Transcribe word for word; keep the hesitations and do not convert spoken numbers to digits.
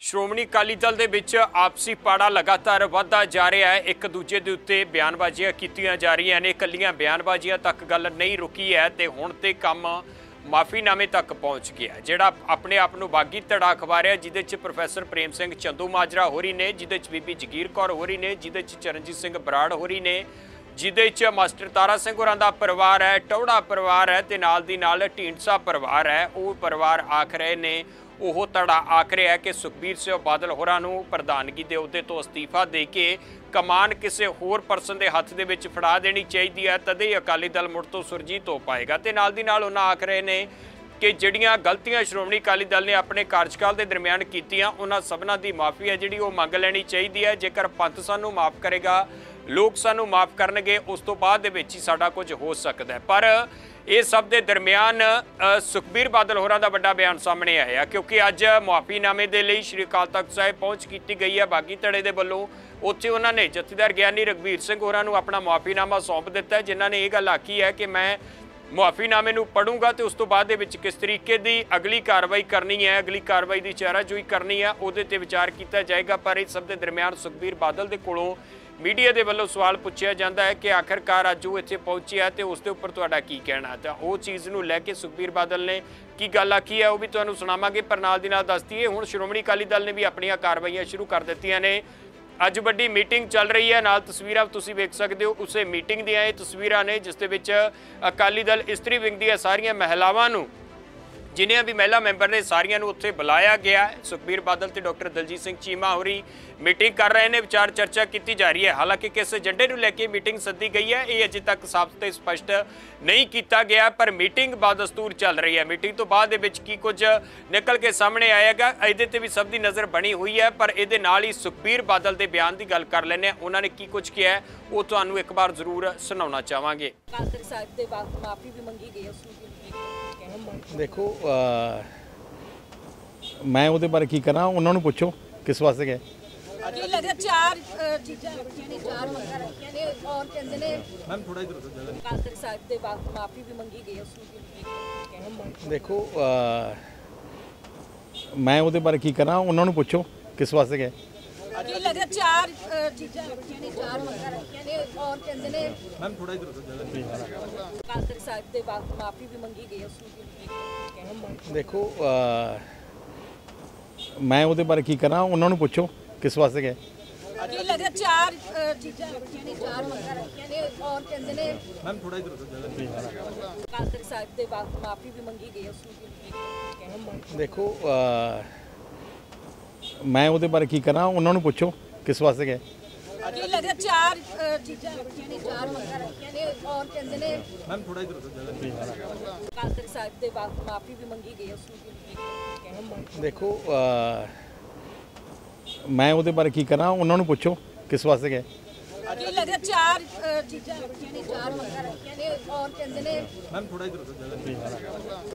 ਸ਼੍ਰੋਮਣੀ ਅਕਾਲੀ ਦਲ ਦੇ ਵਿੱਚ ਆਪਸੀ ਪਾੜਾ ਲਗਾਤਾਰ ਵਧਦਾ ਜਾ ਰਿਹਾ ਹੈ। ਇੱਕ ਦੂਜੇ ਦੇ ਉੱਤੇ ਬਿਆਨਬਾਜ਼ੀਆਂ ਕੀਤੀਆਂ ਜਾ ਰਹੀਆਂ ਨੇ। ਇਕੱਲੀਆਂ ਬਿਆਨਬਾਜ਼ੀਆਂ ਤੱਕ ਗੱਲ ਨਹੀਂ ਰੁਕੀ ਹੈ ਤੇ ਹੁਣ ਤੇ ਕੰਮ ਮਾਫੀਨਾਮੇ ਤੱਕ ਪਹੁੰਚ ਗਿਆ, ਜਿਹੜਾ ਆਪਣੇ ਆਪ ਨੂੰ ਬਾਗੀ ਧੜਾ ਅਖਵਾ ਰਿਹਾ, ਜਿਹਦੇ 'ਚ ਪ੍ਰੋਫੈਸਰ ਪ੍ਰੇਮ ਸਿੰਘ ਚੰਦੂ ਮਾਜਰਾ ਹੋਰੀ ਨੇ, ਜਿਹਦੇ 'ਚ ਬੀਬੀ ਜਗੀਰ ਕੌਰ ਹੋਰੀ ਨੇ, ਜਿਹਦੇ 'ਚ ਚਰਨਜੀਤ ਸਿੰਘ ਬਰਾੜ ਹੋਰੀ ਨੇ, ਜਿਹਦੇ 'ਚ ਮਾਸਟਰ ਤਾਰਾ ਸਿੰਘ ਹੋਰਾਂ ਦਾ ਪਰਿਵਾਰ ਹੈ, ਟੌੜਾ ਪਰਿਵਾਰ ਹੈ ਤੇ ਨਾਲ ਦੀ ਨਾਲ ਢੀਂਡਸਾ ਪਰਿਵਾਰ ਹੈ। ਉਹ ਪਰਿਵਾਰ ਆਖ ਰਹੇ ਨੇ, ਉਹ ਧੜਾ ਆਖ ਰਿਹਾ ਹੈ ਕਿ ਸੁਖਬੀਰ ਸਿੰਘ ਬਾਦਲ ਹੋਰਾਂ ਨੂੰ ਪ੍ਰਧਾਨਗੀ ਦੇ ਅਹੁਦੇ ਤੋਂ ਅਸਤੀਫਾ ਦੇ ਕੇ ਕਮਾਨ ਕਿਸੇ ਹੋਰ ਪਰਸਨ ਦੇ ਹੱਥ ਦੇ ਵਿੱਚ ਫੜਾ ਦੇਣੀ ਚਾਹੀਦੀ ਹੈ, ਤਦੇ ਹੀ ਅਕਾਲੀ ਦਲ ਮੁੜ ਤੋਂ ਸੁਰਜੀਤ ਹੋ ਪਾਏਗਾ। ਤੇ ਨਾਲ ਦੀ ਨਾਲ ਉਹਨਾਂ ਆਖ ਰਹੇ ਨੇ ਕਿ ਜਿਹੜੀਆਂ ਗਲਤੀਆਂ ਸ਼੍ਰੋਮਣੀ ਅਕਾਲੀ ਦਲ ਨੇ ਆਪਣੇ ਕਾਰਜਕਾਲ ਦੇ ਦਰਮਿਆਨ ਕੀਤੀਆਂ, ਉਹਨਾਂ ਸਭਨਾਂ ਦੀ ਮਾਫੀ ਹੈ ਜਿਹੜੀ ਉਹ ਮੰਗ ਲੈਣੀ ਚਾਹੀਦੀ ਹੈ। ਜੇਕਰ ਪੰਥ ਸਾਨੂੰ ਮਾਫ ਕਰੇਗਾ, ਲੋਕ ਸਾਨੂੰ ਮਾਫ ਕਰਨਗੇ, ਉਸ ਤੋਂ ਬਾਅਦ ਦੇ ਵਿੱਚ ਹੀ ਸਾਡਾ ਕੁਝ ਹੋ ਸਕਦਾ ਹੈ। ਪਰ ਇਹ ਸਭ ਦੇ ਦਰਮਿਆਨ ਸੁਖਬੀਰ ਬਾਦਲ ਹੋਰਾਂ ਦਾ ਵੱਡਾ ਬਿਆਨ ਸਾਹਮਣੇ ਆਇਆ, ਕਿਉਂਕਿ ਅੱਜ ਮੁਆਫੀਨਾਮੇ ਦੇ ਲਈ ਸ਼੍ਰੀ ਅਕਾਲ ਤਖਤ ਸਾਹਿਬ ਪਹੁੰਚ ਕੀਤੀ ਗਈ ਹੈ ਬਾਗੀ ਧੜੇ ਦੇ ਵੱਲੋਂ। ਉੱਥੇ ਉਹਨਾਂ ਨੇ ਜਥੇਦਾਰ ਗਿਆਨੀ ਰਘਬੀਰ ਸਿੰਘ ਹੋਰਾਂ ਨੂੰ ਆਪਣਾ ਮੁਆਫੀਨਾਮਾ ਸੌਂਪ ਦਿੱਤਾ ਹੈ, ਜਿਨ੍ਹਾਂ ਨੇ ਇਹ ਗੱਲ ਆਖੀ ਹੈ ਕਿ ਮੈਂ ਮੁਆਫੀਨਾਮੇ ਨੂੰ ਪੜੂੰਗਾ ਤੇ ਉਸ ਤੋਂ ਬਾਅਦ ਦੇ ਵਿੱਚ ਕਿਸ ਤਰੀਕੇ ਦੀ ਅਗਲੀ ਕਾਰਵਾਈ ਕਰਨੀ ਹੈ, ਅਗਲੀ ਕਾਰਵਾਈ ਦੀ ਚਾਰਾਜੋਈ ਕਰਨੀ ਹੈ, ਉਹਦੇ ਤੇ ਵਿਚਾਰ ਕੀਤਾ ਜਾਏਗਾ। ਪਰ ਇਸ ਸਭ ਦੇ ਦਰਮਿਆਨ ਸੁਖਬੀਰ ਬਾਦਲ ਦੇ ਕੋਲੋਂ ਮੀਡੀਆ ਦੇ ਵੱਲੋਂ ਸਵਾਲ ਪੁੱਛਿਆ ਜਾਂਦਾ ਹੈ ਕਿ ਆਖਰਕਾਰ ਅੱਜ ਉਹ ਇੱਥੇ ਪਹੁੰਚਿਆ ਤੇ ਉਸ ਦੇ ਉੱਪਰ ਤੁਹਾਡਾ ਕੀ ਕਹਿਣਾ। ਤਾਂ ਉਹ ਚੀਜ਼ ਨੂੰ ਲੈ ਕੇ ਸੁਖਬੀਰ ਬਾਦਲ ਨੇ ਕੀ ਗੱਲ ਆਖੀ ਹੈ ਉਹ ਵੀ ਤੁਹਾਨੂੰ ਸੁਣਾਵਾਂਗੇ। ਪਰ ਨਾਲ ਦੀ ਨਾਲ ਦੱਸ ਦਈਏ, ਹੁਣ ਸ਼੍ਰੋਮਣੀ ਅਕਾਲੀ ਦਲ ਨੇ ਵੀ ਆਪਣੀਆਂ ਕਾਰਵਾਈਆਂ ਸ਼ੁਰੂ ਕਰ ਦਿੱਤੀਆਂ ਨੇ। ਅੱਜ ਵੱਡੀ ਮੀਟਿੰਗ ਚੱਲ ਰਹੀ ਹੈ, ਨਾਲ ਤਸਵੀਰਾਂ ਤੁਸੀਂ ਵੇਖ ਸਕਦੇ ਹੋ। ਉਸੇ ਮੀਟਿੰਗ ਦੀਆਂ ਇਹ ਤਸਵੀਰਾਂ ਨੇ ਜਿਸ ਦੇ ਵਿੱਚ ਅਕਾਲੀ ਦਲ ਇਸਤਰੀ ਵਿੰਗ ਦੀਆਂ ਸਾਰੀਆਂ ਮਹਿਲਾਵਾਂ ਨੂੰ, ਜਿੰਨੀਆਂ ਵੀ ਮਹਿਲਾ ਮੈਂਬਰ ਨੇ, ਸਾਰੀਆਂ ਨੂੰ ਉੱਥੇ ਬੁਲਾਇਆ ਗਿਆ। ਸੁਖਬੀਰ ਬਾਦਲ ਤੇ ਡਾਕਟਰ ਦਲਜੀਤ ਸਿੰਘ ਚੀਮਾ ਹੋਰੀ ਮੀਟਿੰਗ ਕਰ ਰਹੇ ਨੇ, ਵਿਚਾਰ ਚਰਚਾ ਕੀਤੀ ਜਾ ਰਹੀ ਹੈ। ਹਾਲਾਂਕਿ ਕਿਸ ਏਜੰਡੇ ਨੂੰ ਲੈ ਕੇ ਮੀਟਿੰਗ ਸੱਦੀ ਗਈ ਹੈ ਇਹ ਅਜੇ ਤੱਕ ਸਾਫ਼ ਤੇ ਸਪਸ਼ਟ ਨਹੀਂ ਕੀਤਾ ਗਿਆ, ਪਰ ਮੀਟਿੰਗ ਬਾਦਸਤੂਰ ਚੱਲ ਰਹੀ ਹੈ। ਮੀਟਿੰਗ ਤੋਂ ਬਾਅਦ ਦੇ ਵਿੱਚ ਕੀ ਕੁਝ ਨਿਕਲ ਕੇ ਸਾਹਮਣੇ ਆਏਗਾ ਇਹਦੇ ਤੇ ਵੀ ਸਭ ਦੀ ਨਜ਼ਰ ਬਣੀ ਹੋਈ ਹੈ। ਪਰ ਇਹਦੇ ਨਾਲ ਹੀ ਸੁਖਬੀਰ ਬਾਦਲ ਦੇ ਬਿਆਨ ਦੀ ਗੱਲ ਕਰ ਲੈਂਦੇ ਹਾਂ। ਉਹਨਾਂ ਨੇ ਕੀ ਕੁਝ ਕਿਹਾ ਉਹ ਤੁਹਾਨੂੰ ਇੱਕ ਵਾਰ ਜ਼ਰੂਰ ਸੁਣਾਉਣਾ ਚਾਹਾਂਗੇ। ਅਕਾਲ ਤਖਤ ਸਾਹਿਬ ਦੇ ਬਾਅਦ ਮਾਫੀ ਵੀ ਮੰਗੀ ਗਈ ਉਸ ਨੂੰ। देखो मैं ਉਹਦੇ ਬਾਰੇ ਕੀ ਕਰਾਂ, ਉਹਨਾਂ ਨੂੰ ਪੁੱਛੋ ਕਿਸ ਵਾਸਤੇ ਗਏ। ਕੀ ਲੱਗਦਾ ਚਾਰ ਚੀਜ਼ਾਂ ਰੱਖੀਆਂ ਨੇ, ਚਾਰ ਮੰਗਾਂ ਰੱਖੀਆਂ ਨੇ ਔਰ ਕਹਿੰਦੇ ਨੇ ਮੈਮ ਥੋੜਾ ਇਧਰ ਹੋ ਜਾਓ। ਅਕਾਲ ਤਖਤ ਸਾਹਿਬ ਦੇ ਬਾਅਦ ਮਾਫੀ ਵੀ ਮੰਗੀ ਗਈ ਉਸ ਨੂੰ। ਦੇਖੋ ਮੈਂ ਉਹਦੇ ਬਾਰੇ ਕੀ ਕਰਾਂ, ਉਹਨਾਂ ਨੂੰ ਪੁੱਛੋ ਕਿਸ ਵਾਸਤੇ ਗਏ। ਕੀ ਲੱਗਦਾ ਚਾਰ ਚੀਜ਼ਾਂ ਰੱਖੀਆਂ ਨੇ, ਚਾਰ ਮੰਗਾਂ ਰੱਖੀਆਂ ਨੇ ਔਰ ਕਹਿੰਦੇ ਨੇ ਮੈਮ ਥੋੜਾ ਇਧਰ ਹੋ ਜਾਓ। ਅਕਾਲ ਤਖਤ ਸਾਹਿਬ ਦੇ ਬਾਅਦ ਮਾਫੀ ਵੀ ਮੰਗੀ ਗਈ ਉਸ ਨੂੰ। ਦੇਖੋ ਮੈਂ ਉਹਦੇ ਬਾਰੇ ਕੀ ਕਰਾਂ, ਉਹਨਾਂ ਨੂੰ ਪੁੱਛੋ ਕਿਸ ਵਾਸਤੇ ਗਏ। ਕੀ ਲੱਗਦਾ ਚਾਰ ਚੀਜ਼ਾਂ ਰੱਖੀਆਂ ਨੇ, ਚਾਰ ਮੰਗਾਂ ਰੱਖੀਆਂ ਨੇ ਔਰ ਕਹਿੰਦੇ ਨੇ ਮੈਮ ਥੋੜਾ ਇਧਰ ਹੋ ਜਾਓ। ਅਕਾਲ ਤਖਤ ਸਾਹਿਬ ਦੇ ਬਾਅਦ ਮਾਫੀ ਵੀ ਮੰਗੀ ਗਈ ਉਸ ਨੂੰ। ਦੇਖੋ ਮੈਂ ਉਹਦੇ ਬਾਰੇ ਕੀ ਕਰਾਂ, ਉਹਨਾਂ ਨੂੰ ਪੁੱਛੋ ਕਿਸ ਵਾਸਤੇ ਗਏ। ਕੀ ਲੱਗਦਾ ਚਾਰ ਚੀਜ਼ਾਂ ਰੱਖੀਆਂ ਨੇ, ਚਾਰ ਮੰਗਾਂ ਰੱਖੀਆਂ ਨੇ ਔਰ ਕਹਿੰਦੇ ਨੇ ਮੈਮ ਥੋੜਾ ਇਧਰ ਹੋ ਜਾਓ। ਅਕਾਲ ਤਖਤ ਸਾਹਿਬ ਦੇ ਬਾਅਦ ਮਾਫੀ ਵੀ ਮੰਗੀ ਗਈ ਉਸ ਨੂੰ। ਦੇਖੋ ਮੈਂ ਉਹਦੇ ਬਾਰੇ ਕੀ ਕਰਾਂ, ਉਹਨਾਂ ਨੂੰ ਪੁੱਛੋ ਕਿਸ ਵਾਸਤੇ ਗਏ। ਕੀ ਲੱਗਦਾ ਚਾਰ ਚੀਜ਼ਾਂ ਰੱਖੀਆਂ ਨੇ, ਚਾਰ ਮੰਗਾਂ ਰੱਖੀਆਂ ਨੇ ਔਰ ਕਹਿੰਦੇ ਨੇ ਮੈਮ ਥੋੜਾ ਇਧਰ ਹੋ ਜਾਓ।